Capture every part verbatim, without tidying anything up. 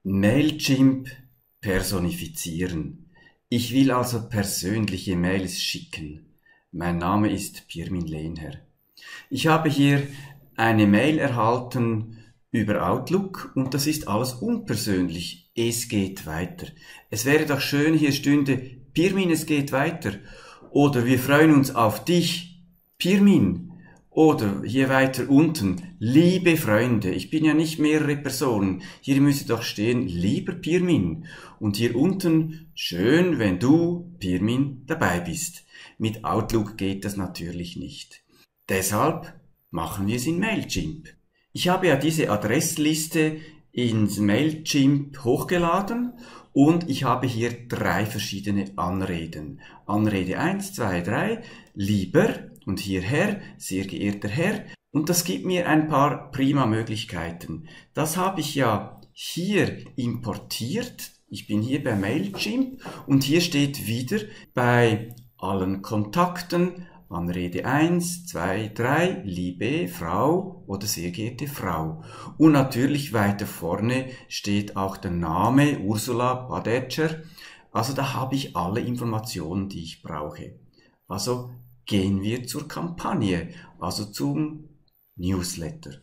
Mailchimp personifizieren. Ich will also persönliche Mails schicken. Mein Name ist Pirmin Lehnherr. Ich habe hier eine Mail erhalten über Outlook und das ist alles unpersönlich. Es geht weiter. Es wäre doch schön, hier stünde Pirmin, es geht weiter. Oder wir freuen uns auf dich, Pirmin. Oder hier weiter unten, liebe Freunde, ich bin ja nicht mehrere Personen, hier müsste doch stehen, lieber Pirmin. Und hier unten, schön, wenn du, Pirmin, dabei bist. Mit Outlook geht das natürlich nicht. Deshalb machen wir es in Mailchimp. Ich habe ja diese Adressliste ins Mailchimp hochgeladen und ich habe hier drei verschiedene Anreden. Anrede eins, zwei, drei, lieber und hier Herr, sehr geehrter Herr. Und das gibt mir ein paar prima Möglichkeiten. Das habe ich ja hier importiert. Ich bin hier bei Mailchimp und hier steht wieder bei allen Kontakten Anrede eins, zwei, drei, liebe Frau oder sehr geehrte Frau. Und natürlich weiter vorne steht auch der Name Ursula Badetscher. Also da habe ich alle Informationen, die ich brauche. Also gehen wir zur Kampagne, also zum Newsletter.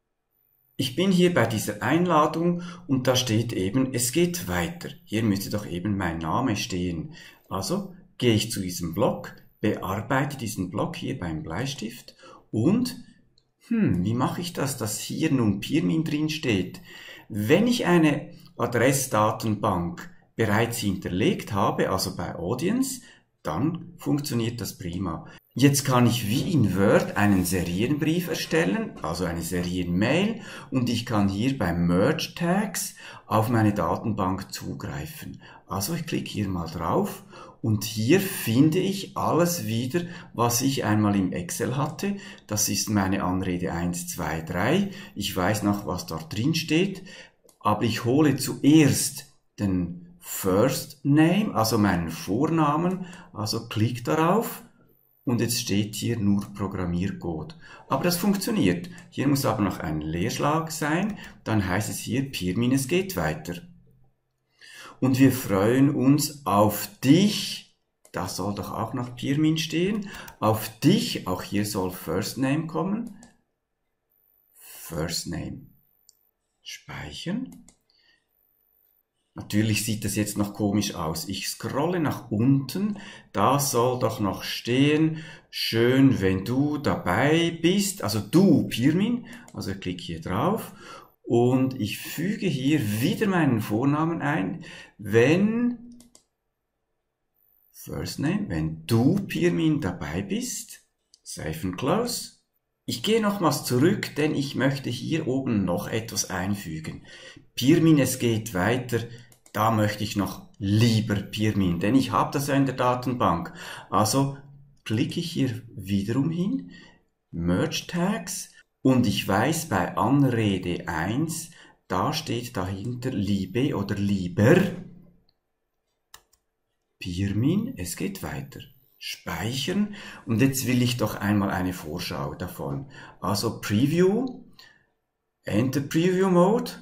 Ich bin hier bei dieser Einladung und da steht eben, es geht weiter. Hier müsste doch eben mein Name stehen. Also gehe ich zu diesem Blog, bearbeite diesen Blog hier beim Bleistift und, hm, wie mache ich das, dass hier nun Pirmin drin steht? Wenn ich eine Adressdatenbank bereits hinterlegt habe, also bei Audience, dann funktioniert das prima. Jetzt kann ich wie in Word einen Serienbrief erstellen, also eine Serienmail, und ich kann hier beim Merge Tags auf meine Datenbank zugreifen. Also ich klicke hier mal drauf und hier finde ich alles wieder, was ich einmal im Excel hatte. Das ist meine Anrede eins, zwei, drei. Ich weiß noch, was dort drin steht, aber ich hole zuerst den First Name, also meinen Vornamen, also klick darauf und jetzt steht hier nur Programmiercode. Aber das funktioniert. Hier muss aber noch ein Leerschlag sein, dann heißt es hier Pirmin, es geht weiter. Und wir freuen uns auf dich, das soll doch auch noch Pirmin stehen, auf dich, auch hier soll First Name kommen, First Name, speichern. Natürlich sieht das jetzt noch komisch aus. Ich scrolle nach unten, da soll doch noch stehen, schön, wenn du dabei bist, also du, Pirmin, also ich klicke hier drauf und ich füge hier wieder meinen Vornamen ein, wenn, First Name, wenn du, Pirmin, dabei bist, Save and Close. Ich gehe nochmals zurück, denn ich möchte hier oben noch etwas einfügen. Pirmin, es geht weiter. Da möchte ich noch lieber Pirmin, denn ich habe das ja in der Datenbank. Also klicke ich hier wiederum hin, Merge Tags, und ich weiß bei Anrede eins, da steht dahinter Liebe oder lieber Pirmin, es geht weiter. Speichern und jetzt will ich doch einmal eine Vorschau davon. Also Preview, Enter Preview Mode.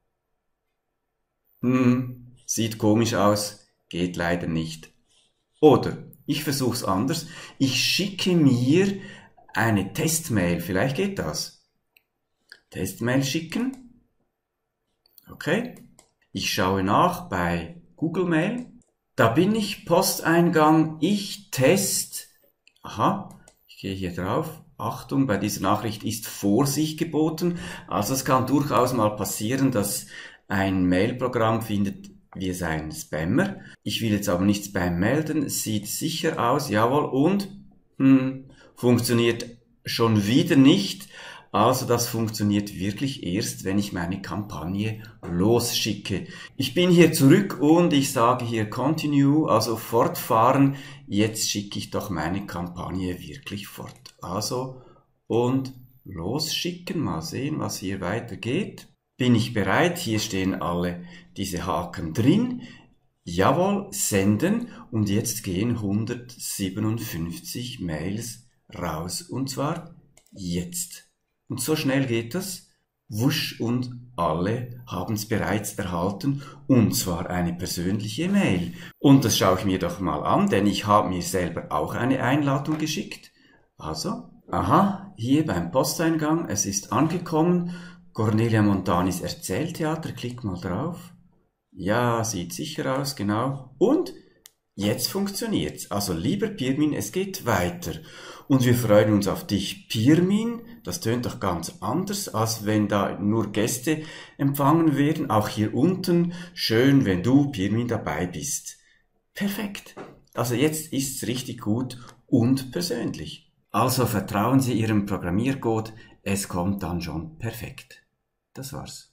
Hm, sieht komisch aus, geht leider nicht. Oder ich versuche es anders. Ich schicke mir eine Testmail, vielleicht geht das. Testmail schicken. Okay. Ich schaue nach bei Google Mail. Da bin ich, Posteingang, ich test, aha, ich gehe hier drauf, Achtung, bei dieser Nachricht ist Vorsicht geboten, also es kann durchaus mal passieren, dass ein Mailprogramm findet, wir seien Spammer. Ich will jetzt aber nicht Spam melden, es sieht sicher aus, jawohl, und hm, funktioniert schon wieder nicht. Also das funktioniert wirklich erst, wenn ich meine Kampagne losschicke. Ich bin hier zurück und ich sage hier Continue, also fortfahren. Jetzt schicke ich doch meine Kampagne wirklich fort. Also und losschicken, mal sehen, was hier weitergeht. Bin ich bereit? Hier stehen alle diese Haken drin. Jawohl, senden und jetzt gehen hundertsiebenundfünfzig Mails raus und zwar jetzt. Und so schnell geht das. Wusch und alle haben es bereits erhalten, und zwar eine persönliche Mail. Und das schaue ich mir doch mal an, denn ich habe mir selber auch eine Einladung geschickt. Also, aha, hier beim Posteingang, es ist angekommen, Cornelia Montanis Erzähltheater, klick mal drauf. Ja, sieht sicher aus, genau. Und jetzt funktioniert's. Also lieber Pirmin, es geht weiter. Und wir freuen uns auf dich, Pirmin. Das tönt doch ganz anders, als wenn da nur Gäste empfangen werden. Auch hier unten, schön, wenn du, Pirmin, dabei bist. Perfekt. Also jetzt ist's richtig gut und persönlich. Also vertrauen Sie Ihrem Programmiercode, es kommt dann schon perfekt. Das war's.